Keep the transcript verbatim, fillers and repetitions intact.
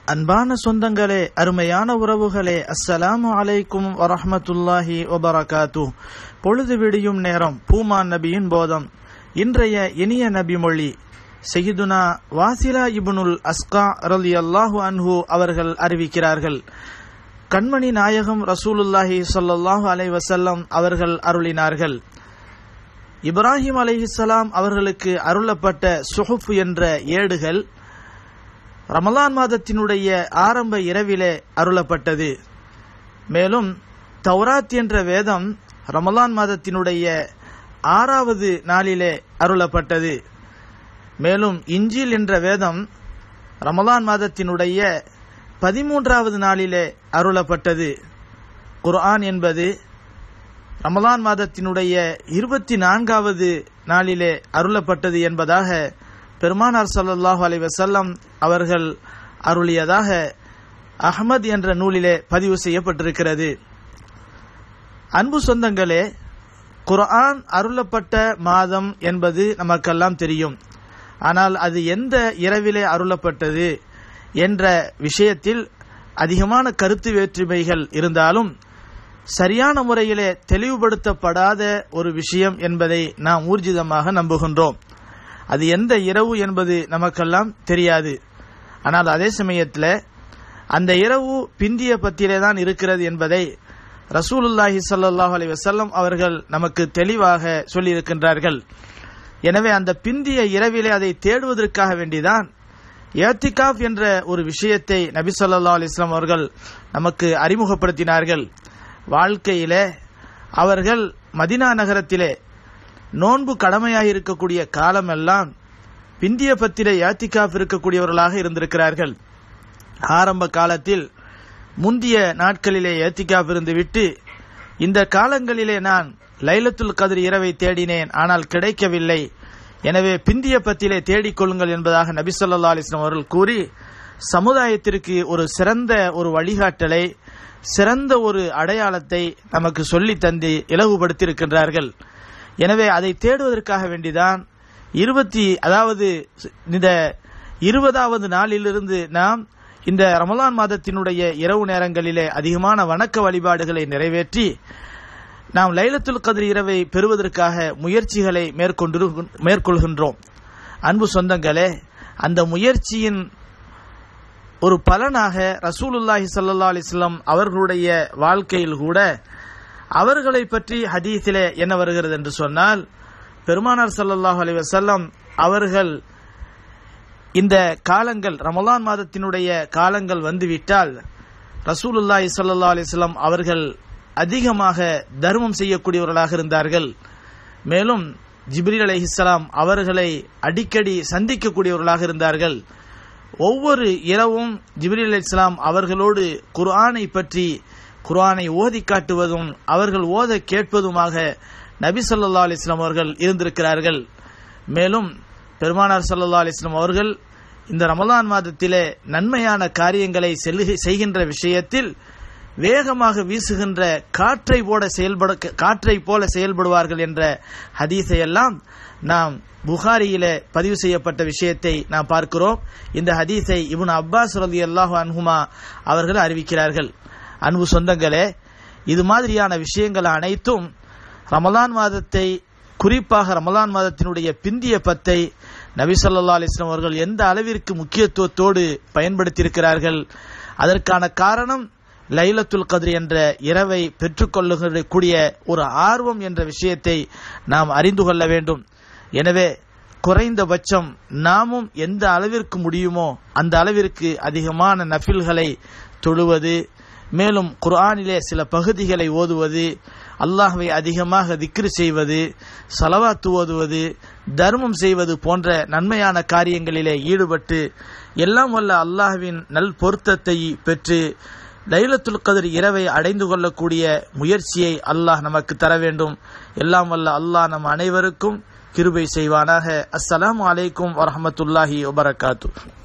அன்பான சொந்தங்களே, அருமையான உறவுகளே, அஸ்ஸலாமு அலைக்கும் வரஹ்மத்துல்லாஹி வபரகாத்து. பொழுது விடியும் நேரம், பூமான் நபியின் போதம். இன்றைய இனிய நபி மொழி சையதுனா வாசிலா இப்னுல் அஸ்கா ரலியல்லாஹு அன்ஹு அவர்கள் அறிவிக்கிறார்கள். கண்மணி நாயகம் ரசூலுல்லாஹி ஸல்லல்லாஹு அலைஹி வஸல்லம் அவர்கள் அருளினார்கள். இப்ராஹிம் அலைஹிஸ்ஸலாம் அவர்களுக்கு அருளப்பட்ட சுஹுஃப் என்ற ஏடுகள் ரமலான் மாதத்தினுடைய ஆரம்ப இரவிலே அருளப்பட்டது. மேலும் தௌராத் என்ற வேதம் ரமலான் மாதத்தினுடைய ஆறாவது நாளிலே அருளப்பட்டது. மேலும் இஞ்சில் என்ற வேதம் ரமலான் மாதத்தினுடைய பதிமூன்றாவது நாளிலே அருளப்பட்டது. குர்ஆன் என்பது ரமலான் மாதத்தினுடைய இருபத்தி நான்காவது நாளிலே அருளப்பட்டது என்பதாக பெருமானார் ஸல்லல்லாஹு அலைஹி வஸல்லம் அவர்கள் அருளியதாக அஹ்மத் என்ற நூலிலே பதிவு செய்யப்பட்டிருக்கிறது. அன்பு சொந்தங்களே, குர்ஆன் அருளப்பட்ட மாதம் என்பது நமக்கெல்லாம் தெரியும். ஆனால் அது எந்த இரவிலே அருளப்பட்டது என்ற விஷயத்தில் அதிகமான கருத்து வேற்றுமைகள் இருந்தாலும் சரியான முறையிலே தெளிவுபடுத்தப்படாத ஒரு விஷயம் என்பதை நாம் ஊர்ஜிதமாக நம்புகின்றோம். அது எந்த இரவு என்பது நமக்கெல்லாம் தெரியாது. ஆனால் அதே சமயத்தில் அந்த இரவு பிந்திய பத்திலே தான் இருக்கிறது என்பதை ரசூலுல்லாஹி ஸல்லல்லாஹு அலைஹி வஸல்லம் அவர்கள் நமக்கு தெளிவாக சொல்லியிருக்கின்றார்கள். எனவே அந்த பிந்திய இரவிலே அதை தேடுவதற்காக வேண்டிதான் இஅ்திகாஃப் என்ற ஒரு விஷயத்தை நபி ஸல்லல்லாஹு அலைஹி வஸல்லம் அவர்கள் நமக்கு அறிமுகப்படுத்தினார்கள். வாழ்க்கையிலே அவர்கள் மதீனா நகரத்திலே நோன்பு கடமையாக இருக்கக்கூடிய காலமெல்லாம் பிந்திய பத்திலே இஅ்திகாஃப் இருக்கக்கூடியவர்களாக இருந்திருக்கிறார்கள். ஆரம்ப காலத்தில் முந்திய நாட்களிலே இஅ்திகாஃப் இருந்துவிட்டு இந்த காலங்களிலே நான் லைலத்துல் கத்ர் இரவை தேடினேன், ஆனால் கிடைக்கவில்லை, எனவே பிந்திய பத்திலே தேடிக்கொள்ளுங்கள் என்பதாக நபி ஸல்லல்லாஹு அலைஹி வஸல்லம் அவர்கள் கூறி சமுதாயத்திற்கு ஒரு சிறந்த ஒரு வழிகாட்டலை, சிறந்த ஒரு அடையாளத்தை நமக்கு சொல்லி தந்து இலகுபடுத்தி இருக்கின்றார்கள். எனவே அதை தேடுவதற்காக வேண்டிதான் இருபத்தி அதாவது இந்த இருபதாவது நாளிலிருந்து நாம் இந்த ரமலான் மாதத்தினுடைய இரவு நேரங்களிலே அதிகமான வணக்க வழிபாடுகளை நிறைவேற்றி நாம் லைலத்துல் கத்ர் இரவை பெறுவதற்காக முயற்சிகளை மேற்கொண்டு மேற்கொள்கின்றோம். அன்பு சொந்தங்களே, அந்த முயற்சியின் ஒரு பலனாக ரசூலுல்லாஹி ஸல்லல்லாஹு அலைஹி வஸல்லம் அவர்களுடைய வாழ்க்கையில் கூட அவர்களை பற்றி ஹதீஸிலே என்ன வருகிறது என்று சொன்னால், பெருமானார் ஸல்லல்லாஹு அலைஹி வஸல்லம் அவர்கள் இந்த காலங்கள் ரமலான் மாதத்தினுடைய காலங்கள் வந்துவிட்டால் ரசூலுல்லாஹி ஸல்லல்லாஹு அலைஹி வஸல்லம் அவர்கள் அதிகமாக தர்மம் செய்யக்கூடியவர்களாக இருந்தார்கள். மேலும் ஜிப்ரீல் அலைஹிஸ்ஸலாம் அவர்களை அடிக்கடி சந்திக்கக்கூடியவர்களாக இருந்தார்கள். ஒவ்வொரு இரவும் ஜிப்ரீல் அலைஹிஸ்ஸலாம் அவர்களோடு குர்ஆனை பற்றி குர்ஆனை ஓதி காட்டுவதும் அவர்கள் ஓத கேட்பதுமாக நபி ஸல்லல்லாஹு அலைஹி வஸல்லம் அவர்கள் இருந்திருக்கிறார்கள். மேலும் பெருமானார் ஸல்லல்லாஹு அலைஹி வஸல்லம் அவர்கள் இந்த ரமலான் மாதத்திலே நன்மையான காரியங்களை செய்கின்ற விஷயத்தில் வேகமாக வீசுகின்ற காற்றை போல செயல்பட காற்றை போல செயல்படுவார்கள் என்ற ஹதீஸை எல்லாம் நாம் புகாரியிலே பதிவு செய்யப்பட்ட விஷயத்தை நாம் பார்க்கிறோம். இந்த ஹதீஸை இப்னு அப்பாஸ் ரலியல்லாஹு அன்ஹுமா அவர்கள் அறிவிக்கிறார்கள். அன்பு சொந்தங்களே, இது மாதிரியான விஷயங்கள் அனைத்தும் ரமலான் மாதத்தை, குறிப்பாக ரமலான் மாதத்தினுடைய பிந்திய பத்தை நபி ஸல்லல்லாஹு அலைஹி வஸல்லம் அவர்கள் எந்த அளவிற்கு முக்கியத்துவத்தோடு பயன்படுத்தியிருக்கிறார்கள். அதற்கான காரணம் லைலத்துல் கத்ர் என்ற இரவை பெற்றுக்கொள்ளக்கூடிய ஒரு ஆர்வம் என்ற விஷயத்தை நாம் அறிந்து கொள்ள வேண்டும். எனவே குறைந்தபட்சம் நாமும் எந்த அளவிற்கு முடியுமோ அந்த அளவிற்கு அதிகமான நஃபில்களை தொழுவது, மேலும் குர்ஆனிலே சில பகுதிகளை ஓதுவது, அல்லாஹ்வை அதிகமாக திக்ர் செய்வது, ஸலவாத் ஓதுவது, தர்மம் செய்வது போன்ற நன்மையான காரியங்களிலே ஈடுபட்டு எல்லாம் வல்ல அல்லாஹ்வின் நல் பொருத்தத்தை பெற்று லைலத்துல் கத்ர் இரவை அடைந்து கொள்ளக்கூடிய முயற்சியை அல்லாஹ் நமக்கு தர வேண்டும். எல்லாம் வல்ல அல்லாஹ் நம் அனைவருக்கும் கிருபை செய்வானாக. அஸ்ஸலாமு அலைக்கும் வரஹ்மத்துல்லாஹி வபரகாத்துஹு.